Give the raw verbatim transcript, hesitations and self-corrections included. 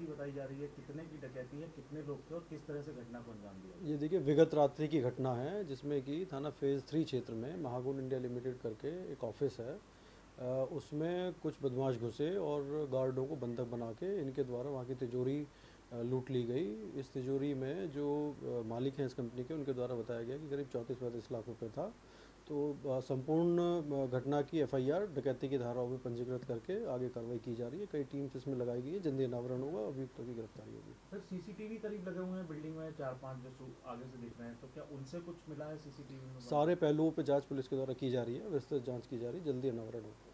डकैती बताई जा रही है, कितने की डकैती है, कितने लोग थे और किस तरह से घटना को अंजाम दिया? ये देखिए विगत रात्रि की घटना है, जिसमें कि थाना फेज़ थ्री क्षेत्र में महागुण इंडिया लिमिटेड करके एक ऑफिस है। अ, उसमें कुछ बदमाश घुसे और गार्डों को बंधक बना के इनके द्वारा वहाँ की तिजोरी अ, लूट ली गई। इस तिजोरी में जो अ, मालिक हैं इस कंपनी के, उनके द्वारा बताया गया कि करीब चौंतीस पैंतीस लाख रुपए था। तो अ, संपूर्ण अ, घटना की एफ आई आर डकैती की धाराओं में पंजीकृत करके आगे कार्रवाई की जा रही है। कई टीम्स इसमें लगाई गई है, जल्दी अनावरण होगा, अभियुक्तों की गिरफ्तारी होगी। सर सीसीटीवी करीब लगे हुए हैं बिल्डिंग में, चार पांच जो सु- आगे से दिख रहे हैं, तो क्या उनसे कुछ मिला है सीसीटीवी में बंद? सारे पहलुओं पर जांच पुलिस के द्वारा की जा रही है, विस्तृत जांच की जा रही है, जल्दी अनावरण होगा।